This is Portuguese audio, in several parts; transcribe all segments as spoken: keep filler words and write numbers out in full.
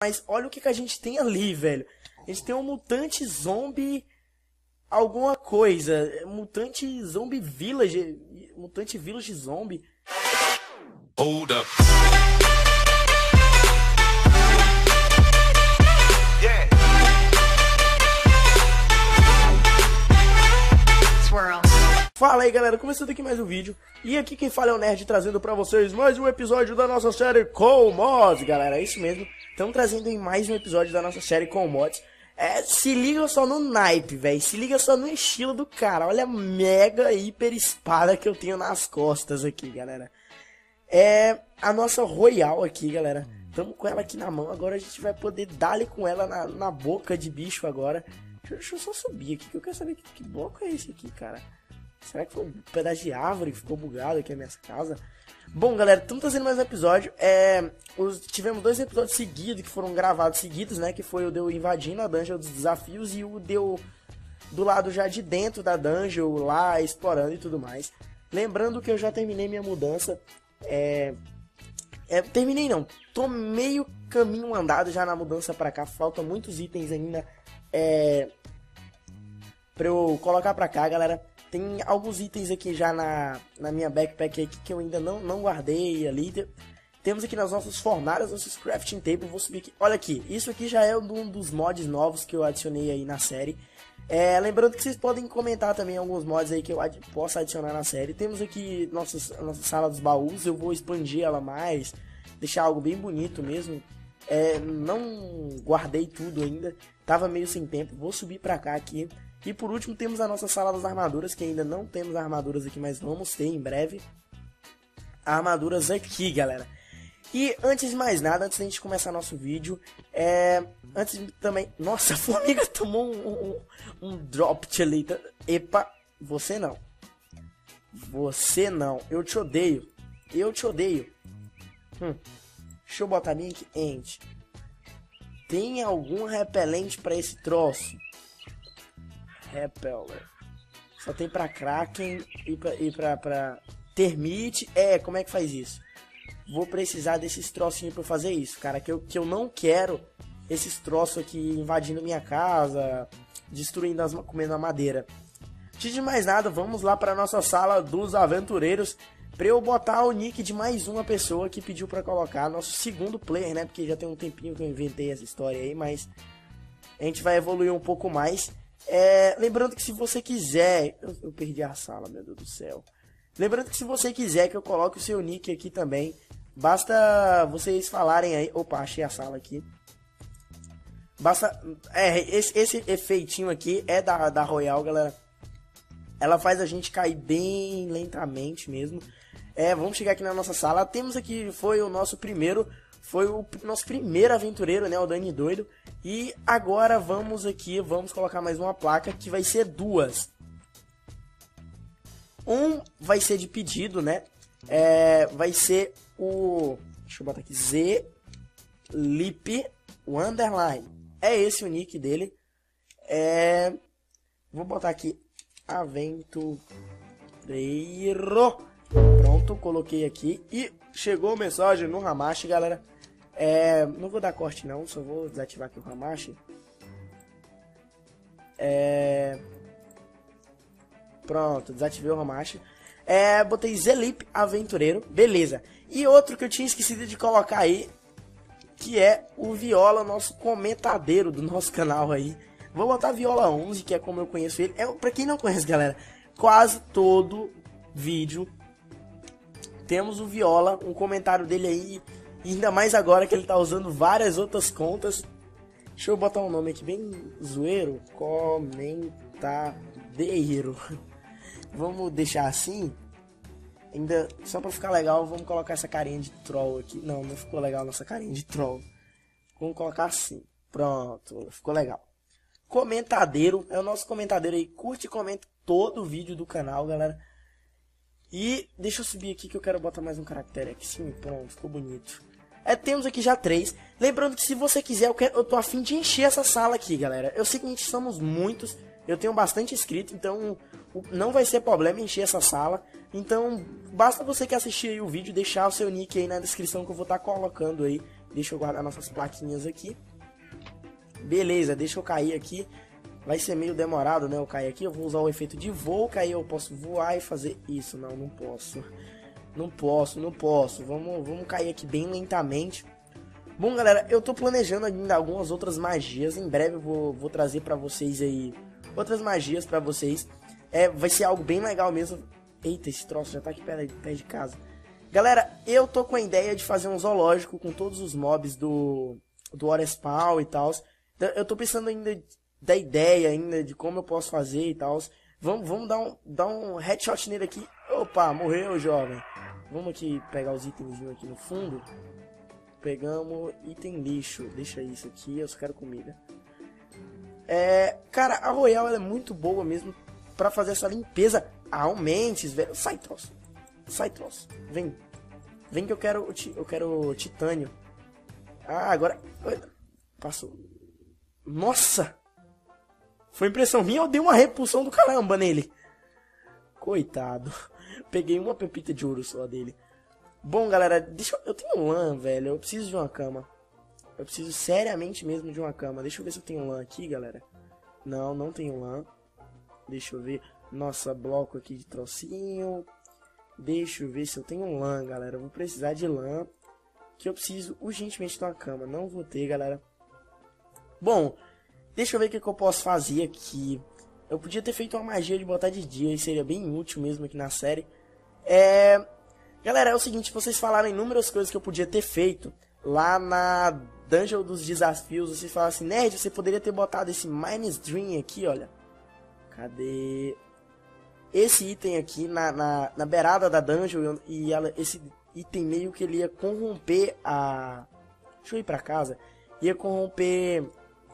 Mas olha o que, que a gente tem ali, velho. A gente tem um mutante zombie... Alguma coisa. Mutante zombie village. Mutante village zombie. Hold up. Yeah. Swirl. Fala aí, galera, começando aqui mais um vídeo. E aqui quem fala é o Nerd, trazendo pra vocês mais um episódio da nossa série com mods, galera. É isso mesmo, estamos trazendo em mais um episódio da nossa série com mods. É, se liga só no naipe, velho. Se liga só no estilo do cara. Olha a mega hiper espada que eu tenho nas costas aqui, galera. É a nossa Royal aqui, galera. Tamo com ela aqui na mão. Agora a gente vai poder dar-lhe com ela na, na boca de bicho agora. Deixa, deixa eu só subir aqui, que eu quero saber que, que bloco é esse aqui, cara. Será que foi um pedaço de árvore que ficou bugado aqui na minha casa? Bom, galera, estamos trazendo mais um episódio. É, os, tivemos dois episódios seguidos que foram gravados seguidos, né? Que foi o de eu invadindo a dungeon dos desafios e o de eu do lado já de dentro da dungeon, lá explorando e tudo mais. Lembrando que eu já terminei minha mudança. É, é, terminei não, tô meio caminho andado já na mudança pra cá. Faltam muitos itens ainda é, pra eu colocar pra cá, galera. Tem alguns itens aqui já na, na minha backpack aqui que eu ainda não, não guardei ali. Temos aqui nas nossas fornalhas, nossos crafting table. Vou subir aqui. Olha aqui, isso aqui já é um dos mods novos que eu adicionei aí na série. É, lembrando que vocês podem comentar também alguns mods aí que eu ad posso adicionar na série. Temos aqui nossas, nossa sala dos baús. Eu vou expandir ela mais, deixar algo bem bonito mesmo. É, não guardei tudo ainda, tava meio sem tempo. Vou subir pra cá aqui. E por último temos a nossa sala das armaduras, que ainda não temos armaduras aqui, mas vamos ter em breve armaduras aqui, galera. E antes de mais nada, antes da gente começar nosso vídeo, é... Antes de também... Nossa, a formiga tomou um, um, um drop ali. Epa, você não. Você não. Eu te odeio. Eu te odeio. Hum. Deixa eu botar link, ent. Tem algum repelente pra esse troço? Repeller. Só tem pra Kraken e pra, e pra, pra Termite. É, como é que faz isso? Vou precisar desses trocinhos pra fazer isso, cara. Que eu, que eu não quero esses troços aqui invadindo minha casa, destruindo as, comendo a madeira. Antes de mais nada, vamos lá pra nossa sala dos aventureiros, pra eu botar o nick de mais uma pessoa que pediu pra colocar. Nosso segundo player, né? Porque já tem um tempinho que eu inventei essa história aí, mas a gente vai evoluir um pouco mais. É, lembrando que se você quiser... Eu, eu perdi a sala, meu Deus do céu. Lembrando que se você quiser que eu coloque o seu nick aqui também, basta vocês falarem aí... Opa, achei a sala aqui. Basta... É, esse, esse efeitinho aqui é da, da Royal, galera. Ela faz a gente cair bem lentamente mesmo. É, vamos chegar aqui na nossa sala. Temos aqui, foi o nosso primeiro... Foi o nosso primeiro aventureiro, né? O Dani Doido. E agora vamos aqui, vamos colocar mais uma placa que vai ser duas. Um vai ser de pedido, né? É, vai ser o... Deixa eu botar aqui. Z Lip o underline. É esse o nick dele. É, vou botar aqui. Aventureiro. Pronto, coloquei aqui. E chegou mensagem no Hamashi, galera. É, não vou dar corte não, só vou desativar aqui o Hamashi. É, pronto, desativei o Hamashi. É, botei Zelip Aventureiro, beleza. E outro que eu tinha esquecido de colocar aí, que é o Viola, nosso comentadeiro do nosso canal aí. Vou botar Viola onze, que é como eu conheço ele. É, pra quem não conhece, galera, quase todo vídeo temos o Viola, um comentário dele aí. E ainda mais agora que ele tá usando várias outras contas. Deixa eu botar um nome aqui bem zoeiro. Comentadeiro. Vamos deixar assim. Ainda, só pra ficar legal, vamos colocar essa carinha de troll aqui. Não, não ficou legal nossa carinha de troll. Vamos colocar assim. Pronto, ficou legal. Comentadeiro, é o nosso comentadeiro aí. Curte e comenta todo o vídeo do canal, galera. E deixa eu subir aqui que eu quero botar mais um caractere aqui. Sim, pronto, ficou bonito. É, temos aqui já três. Lembrando que se você quiser, eu, quero, eu tô a fim de encher essa sala aqui, galera. Eu sei que a gente somos muitos. Eu tenho bastante inscrito, então não vai ser problema encher essa sala. Então, basta você que assistir aí o vídeo, deixar o seu nick aí na descrição que eu vou estar colocando aí. Deixa eu guardar nossas plaquinhas aqui. Beleza, deixa eu cair aqui. Vai ser meio demorado, né, eu cair aqui. Eu vou usar o efeito de voo, que aí eu posso voar e fazer isso. Não, não posso. Não posso, não posso. Vamos, vamos cair aqui bem lentamente. Bom, galera, eu tô planejando ainda algumas outras magias. Em breve eu vou, vou trazer pra vocês aí outras magias pra vocês. É, vai ser algo bem legal mesmo. Eita, esse troço já tá aqui perto, perto de casa. Galera, eu tô com a ideia de fazer um zoológico com todos os mobs do, do Waterspawn e tal. Eu tô pensando ainda da ideia ainda de como eu posso fazer e tal. Vamos, vamos dar, um, dar um headshot nele aqui. Opa, morreu, jovem. Vamos aqui pegar os itens aqui no fundo. Pegamos item lixo. Deixa isso aqui, eu só quero comida. É, cara, a Royal ela é muito boa mesmo pra fazer essa limpeza. Aumente, velho. Sai, troço. Sai, troço. Vem. Vem que eu quero, eu quero titânio. Ah, agora... Passou. Nossa! Foi impressão minha ou dei uma repulsão do caramba nele? Coitado. Peguei uma pepita de ouro só dele. Bom, galera, deixa eu... eu tenho lã, velho. Eu preciso de uma cama. Eu preciso seriamente mesmo de uma cama. Deixa eu ver se eu tenho lã aqui, galera. Não, não tenho lã. Deixa eu ver. Nossa, bloco aqui de trocinho. Deixa eu ver se eu tenho lã, galera. Eu vou precisar de lã. Que eu preciso urgentemente de uma cama. Não vou ter, galera. Bom, deixa eu ver o que, que eu posso fazer aqui. Eu podia ter feito uma magia de botar de dia. E seria bem útil mesmo aqui na série. É... Galera, é o seguinte. Vocês falaram inúmeras coisas que eu podia ter feito. Lá na Dungeon dos Desafios. Vocês falaram assim, Nerd, você poderia ter botado esse Mine's Dream aqui, olha. Cadê... Esse item aqui na, na, na beirada da dungeon, e ela, esse item meio que ele ia corromper a... Deixa eu ir pra casa. Ia corromper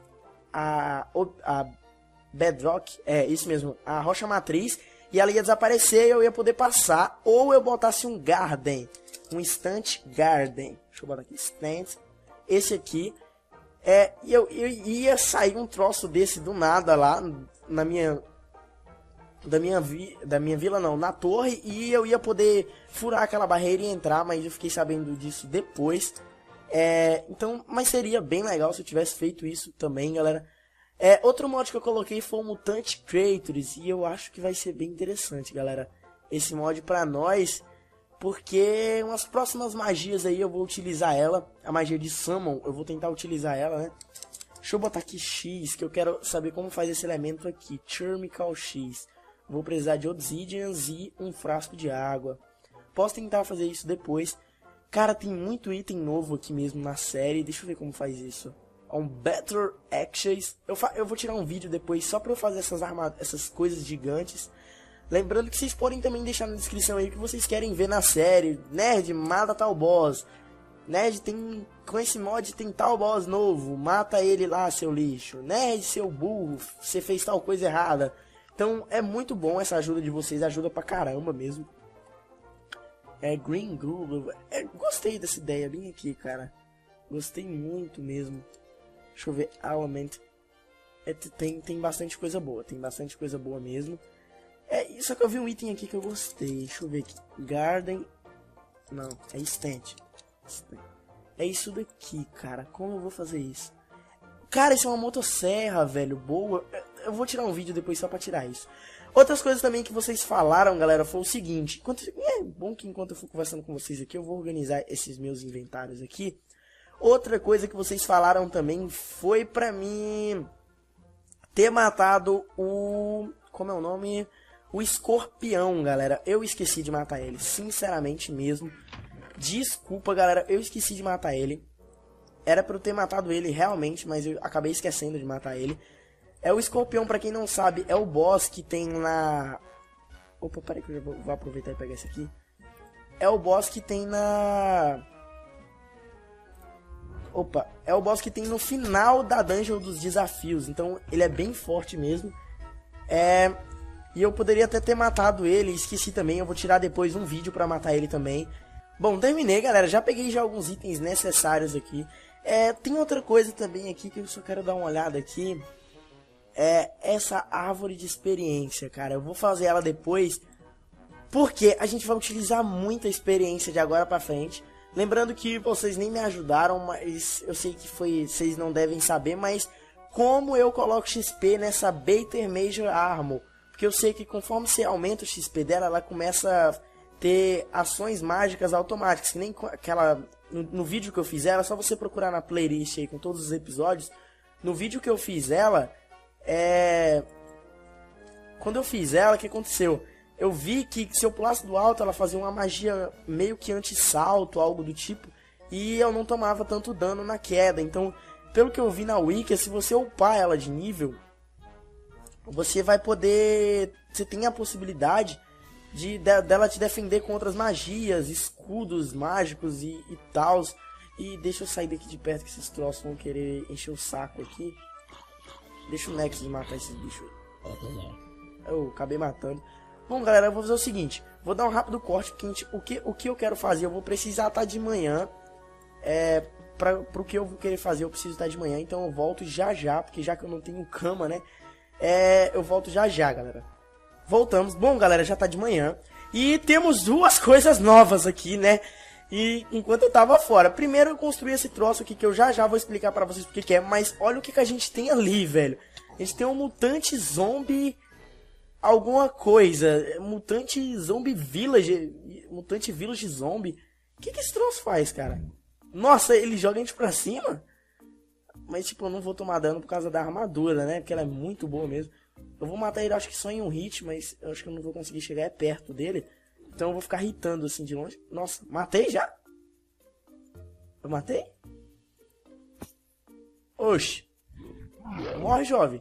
a, a Bedrock, é isso mesmo, a rocha matriz, e ela ia desaparecer e eu ia poder passar. Ou eu botasse um Garden, um Instant Garden. Deixa eu botar aqui, Instant. Esse aqui, é, e eu, eu ia sair um troço desse do nada lá na minha... Da minha, vi, da minha vila não, na torre, e eu ia poder furar aquela barreira e entrar, mas eu fiquei sabendo disso depois. É, então, mas seria bem legal se eu tivesse feito isso também, galera. É, outro mod que eu coloquei foi o Mutant Creatures, e eu acho que vai ser bem interessante, galera, esse mod pra nós, porque umas próximas magias aí eu vou utilizar ela, a magia de Summon, eu vou tentar utilizar ela, né. Deixa eu botar aqui X, que eu quero saber como faz esse elemento aqui, Thermical X. Vou precisar de obsidians e um frasco de água. Posso tentar fazer isso depois. Cara, tem muito item novo aqui mesmo na série. Deixa eu ver como faz isso. Um Better Actions. Eu, fa eu vou tirar um vídeo depois só pra eu fazer essas, essas coisas gigantes. Lembrando que vocês podem também deixar na descrição aí o que vocês querem ver na série. Nerd, mata tal boss. Nerd, tem, com esse mod tem tal boss novo. Mata ele lá, seu lixo. Nerd, seu burro. Você fez tal coisa errada. Então, é muito bom essa ajuda de vocês, ajuda pra caramba mesmo. É, Green Google, é, gostei dessa ideia, bem aqui, cara. Gostei muito mesmo. Deixa eu ver, Element. É, tem, tem bastante coisa boa, tem bastante coisa boa mesmo. É, só que eu vi um item aqui que eu gostei, deixa eu ver aqui. Garden, não, é Stand. É isso daqui, cara, como eu vou fazer isso? Cara, isso é uma motosserra, velho, boa. Eu vou tirar um vídeo depois só pra tirar isso. Outras coisas também que vocês falaram, galera, foi o seguinte. Enquanto, é bom que enquanto eu for conversando com vocês aqui, eu vou organizar esses meus inventários aqui. Outra coisa que vocês falaram também foi pra mim ter matado o... Como é o nome? O escorpião, galera. Eu esqueci de matar ele, sinceramente mesmo. Desculpa, galera, eu esqueci de matar ele. Era pra eu ter matado ele realmente, mas eu acabei esquecendo de matar ele. É o escorpião, pra quem não sabe, é o boss que tem na... Opa, peraí que eu já vou, vou aproveitar e pegar esse aqui. É o boss que tem na... Opa, é o boss que tem no final da Dungeon dos Desafios. Então, ele é bem forte mesmo. É... E eu poderia até ter matado ele, esqueci também. Eu vou tirar depois um vídeo pra matar ele também. Bom, terminei, galera. Já peguei já alguns itens necessários aqui. É, tem outra coisa também aqui que eu só quero dar uma olhada aqui. É essa árvore de experiência, cara. Eu vou fazer ela depois, porque a gente vai utilizar muita experiência de agora pra frente. Lembrando que vocês nem me ajudaram, mas eu sei que foi, vocês não devem saber, mas como eu coloco X P nessa Bater Major Armor? Porque eu sei que conforme você aumenta o X P dela, ela começa a ter ações mágicas automáticas, que nem aquela... No, no vídeo que eu fiz ela, é só você procurar na playlist aí com todos os episódios. No vídeo que eu fiz ela, é... Quando eu fiz ela, o que aconteceu? Eu vi que se eu pulasse do alto, ela fazia uma magia meio que anti-salto, algo do tipo. E eu não tomava tanto dano na queda. Então, pelo que eu vi na Wiki, se você upar ela de nível, você vai poder... Você tem a possibilidade de, de dela te defender contra as magias, escudos mágicos e, e tal. E deixa eu sair daqui de perto que esses troços vão querer encher o saco aqui. Deixa o Nexus matar esses bichos. Eu acabei matando. Bom, galera, eu vou fazer o seguinte. Vou dar um rápido corte, porque gente, o, que, o que eu quero fazer, eu vou precisar estar de manhã. É, para o que eu vou querer fazer, eu preciso estar de manhã. Então eu volto já já, porque já que eu não tenho cama, né? É, eu volto já já, galera. Voltamos. Bom, galera, já tá de manhã. E temos duas coisas novas aqui, né? E enquanto eu tava fora. Primeiro eu construí esse troço aqui, que eu já já vou explicar pra vocês o que que é. Mas olha o que que a gente tem ali, velho. A gente tem um mutante zombie... Alguma coisa, mutante zombie village, mutante village zombie. O que que esse troço faz, cara? Nossa, ele joga a gente pra cima? Mas tipo, eu não vou tomar dano por causa da armadura, né? Porque ela é muito boa mesmo. Eu vou matar ele, acho que só em um hit, mas eu acho que eu não vou conseguir chegar é perto dele. Então eu vou ficar hitando assim de longe. Nossa, matei já? Eu matei? Oxi. Morre, jovem.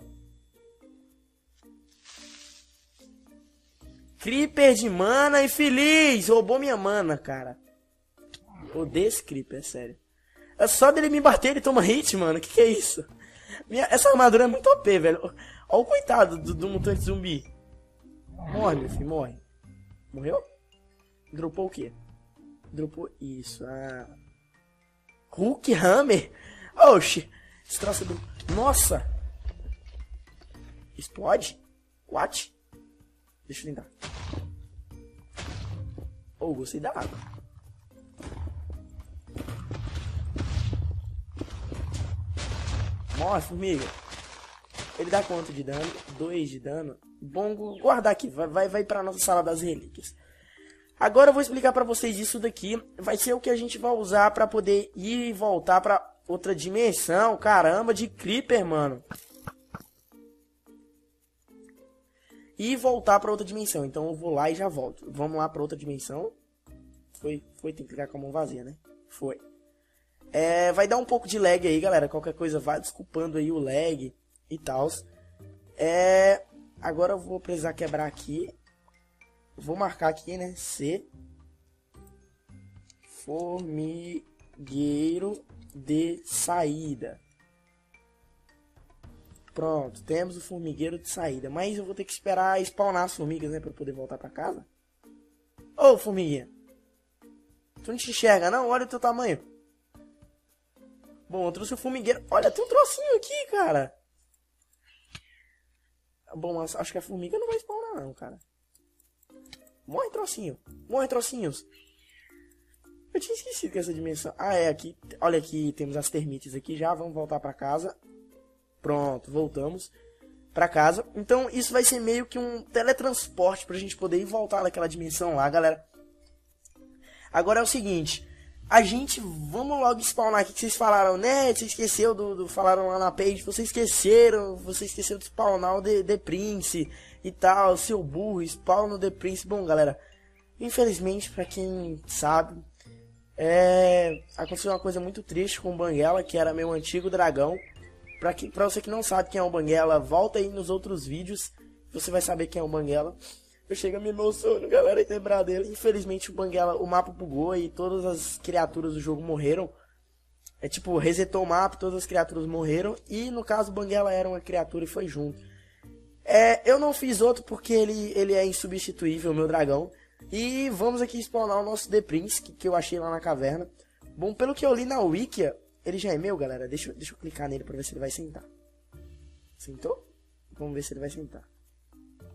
Creeper de mana e feliz! Roubou minha mana, cara. Odeio esse Creeper, é sério. É só dele me bater, ele toma hit, mano. Que que é isso? Minha... Essa armadura é muito O P, velho. Olha o coitado do, do mutante zumbi. Morre, meu filho, morre. Morreu? Dropou o quê? Dropou isso. Ah. Hulk Hammer? Oxi. Esse troço do... Nossa. Explode? What? Deixa eu tentar. Oh, gostei da água. Morre, formiga. Ele dá quanto de dano? dois de dano. Bom, guardar aqui. Vai, vai, vai pra nossa sala das relíquias. Agora eu vou explicar pra vocês isso daqui. Vai ser o que a gente vai usar pra poder ir e voltar pra outra dimensão. Caramba, de Creeper, mano. E voltar para outra dimensão. Então eu vou lá e já volto. Vamos lá para outra dimensão. Foi, foi, tem que clicar com a mão vazia, né? Foi. É, vai dar um pouco de lag aí, galera. Qualquer coisa, vai desculpando aí o lag e tal. É, agora eu vou precisar quebrar aqui. Vou marcar aqui, né? C. Formigueiro de saída. Pronto, temos o formigueiro de saída. Mas eu vou ter que esperar spawnar as formigas, né? Pra eu poder voltar pra casa. Ô, formiguinha. Tu não te enxerga, não? Olha o teu tamanho. Bom, eu trouxe o formigueiro. Olha, tem um trocinho aqui, cara. Bom, acho que a formiga não vai spawnar, não, cara. Morre, trocinho. Morre, trocinhos. Eu tinha esquecido que essa dimensão... Ah, é, aqui. Olha aqui, temos as termites aqui já. Vamos voltar pra casa. Pronto, voltamos pra casa. Então isso vai ser meio que um teletransporte pra gente poder ir voltar naquela dimensão lá, galera. Agora é o seguinte. A gente, vamos logo spawnar aqui que vocês falaram, né? Você esqueceu do, do... Falaram lá na page, vocês esqueceram. Você esqueceu de spawnar o The, The Prince e tal, seu burro, spawn o The Prince. Bom, galera, infelizmente, pra quem sabe, é... aconteceu uma coisa muito triste com o Banguela, que era meu antigo dragão. Pra, que, pra você que não sabe quem é o Banguela, volta aí nos outros vídeos, você vai saber quem é o Banguela. Eu chego a me emociono, galera, em lembrar dele. Infelizmente o Banguela, o mapa bugou e todas as criaturas do jogo morreram. É tipo, resetou o mapa, todas as criaturas morreram. E no caso o Banguela era uma criatura e foi junto. É, eu não fiz outro porque ele, ele é insubstituível, meu dragão. E vamos aqui spawnar o nosso The Prince, que, que eu achei lá na caverna. Bom, pelo que eu li na Wikia, ele já é meu, galera. Deixa, deixa eu clicar nele pra ver se ele vai sentar. Sentou? Vamos ver se ele vai sentar.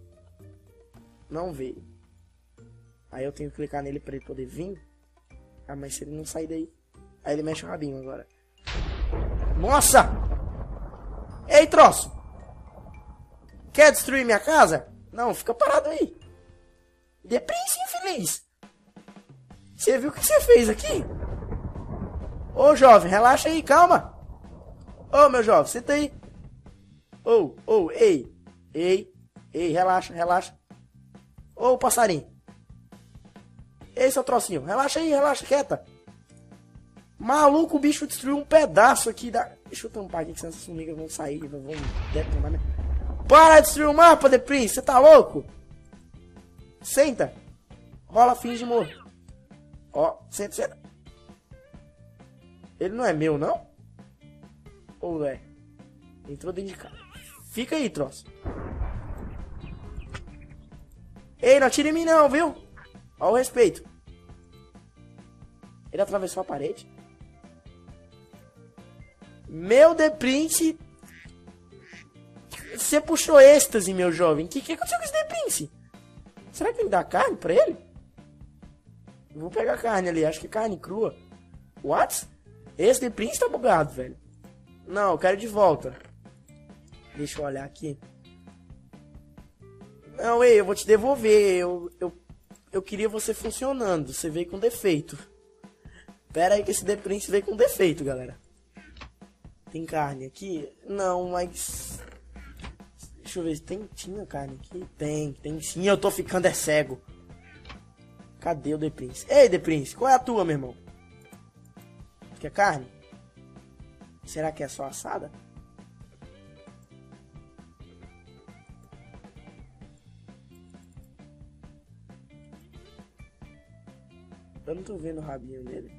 Não veio. Aí eu tenho que clicar nele pra ele poder vir. Ah, mas se ele não sair daí... Aí ele mexe o rabinho agora. Nossa! Ei, troço! Quer destruir minha casa? Não, fica parado aí. Deprince, infeliz. Você viu o que você fez aqui? Ô, jovem, relaxa aí, calma. Ô, meu jovem, senta aí. Ô, ô, ei. Ei, ei, relaxa, relaxa. Ô, passarinho. Ei, seu trocinho, relaxa aí, relaxa, quieta. Maluco, o bicho destruiu um pedaço aqui da... Deixa eu tampar aqui, que senão essas formigas vão sair, vão detonar, né? Para de destruir o mapa, The Prince, você tá louco? Senta. Rola, finge morto. Ó, senta, senta. Ele não é meu, não? Ou é? Entrou dentro de casa. Fica aí, troço. Ei, não atire em mim não, viu? Ó o respeito. Ele atravessou a parede. Meu The Prince. Você puxou êxtase, meu jovem. O que, que aconteceu com esse The Prince? Será que ele dá carne pra ele? Eu vou pegar carne ali. Acho que carne crua. What? Esse The Prince tá bugado, velho. Não, eu quero de volta. Deixa eu olhar aqui. Não, ei, eu vou te devolver. Eu, eu, eu queria você funcionando. Você veio com defeito. Pera aí que esse The Prince veio com defeito, galera. Tem carne aqui? Não, mas... Deixa eu ver se tem... Tinha carne aqui? Tem, tem sim. Eu tô ficando é cego. Cadê o The Prince? Ei, The Prince, qual é a tua, meu irmão? Quer carne? Será que é só assada? Eu não tô vendo o rabinho dele.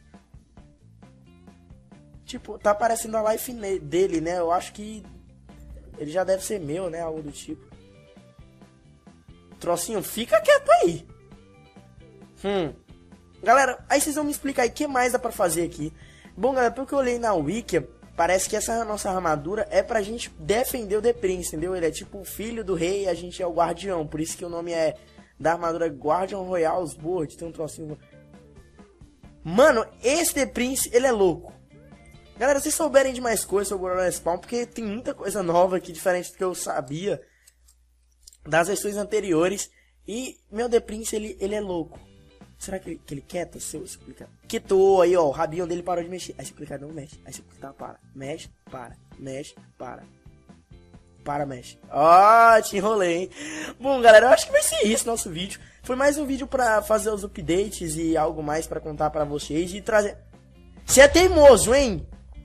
Tipo, tá aparecendo a life dele, né? Eu acho que ele já deve ser meu, né? Algo do tipo. Trocinho, fica quieto aí. Hum. Galera, aí vocês vão me explicar aí o que mais dá pra fazer aqui. Bom, galera, pelo que eu olhei na wiki, parece que essa nossa armadura é pra gente defender o The Prince, entendeu? Ele é tipo o filho do rei e a gente é o guardião. Por isso que o nome é da armadura Guardian Royal Sword. Tem um trocinho... Mano, esse The Prince, ele é louco. Galera, se souberem de mais coisas sobre o Gorilla Spawn, porque tem muita coisa nova aqui, diferente do que eu sabia das versões anteriores. E meu The Prince, ele, ele é louco. Será que ele, que ele quieta? Se eu explicar. Quietou aí, ó. O rabinho dele parou de mexer. Aí se explicar, não mexe. Aí se explicar, para. Mexe, para. Mexe, para. Para, mexe. Ó, oh, te enrolei, hein? Bom, galera, eu acho que vai ser isso nosso vídeo. Foi mais um vídeo pra fazer os updates e algo mais pra contar pra vocês e trazer... Você é teimoso, hein?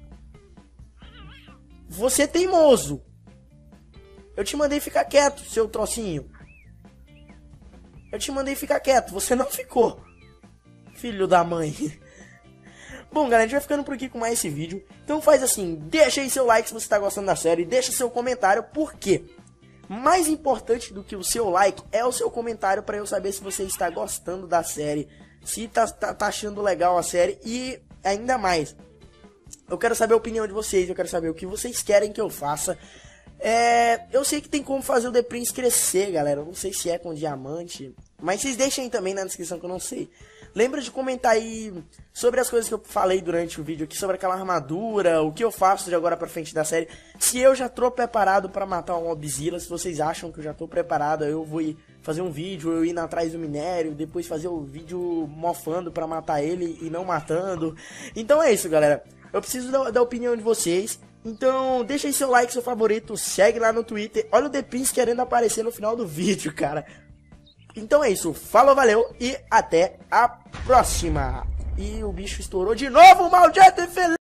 Você é teimoso. Eu te mandei ficar quieto, seu trocinho. Eu te mandei ficar quieto, você não ficou. Filho da mãe. Bom, galera, a gente vai ficando por aqui com mais esse vídeo. Então faz assim, deixa aí seu like se você tá gostando da série. Deixa seu comentário, por quê? Mais importante do que o seu like é o seu comentário para eu saber se você está gostando da série. Se tá, tá, tá achando legal a série e ainda mais. Eu quero saber a opinião de vocês, eu quero saber o que vocês querem que eu faça. É, eu sei que tem como fazer o The Prince crescer, galera. Eu não sei se é com diamante, mas vocês deixem aí também na descrição que eu não sei. Lembra de comentar aí sobre as coisas que eu falei durante o vídeo aqui, sobre aquela armadura, o que eu faço de agora pra frente da série. Se eu já tô preparado pra matar um Mobzilla, se vocês acham que eu já tô preparado, eu vou ir fazer um vídeo, eu ir atrás do minério, depois fazer o vídeo mofando pra matar ele e não matando. Então é isso, galera. Eu preciso da, da opinião de vocês. Então deixa aí seu like, seu favorito, segue lá no Twitter. Olha o The Prince querendo aparecer no final do vídeo, cara. Então é isso, falou, valeu e até a próxima. E o bicho estourou de novo, maldito infeliz.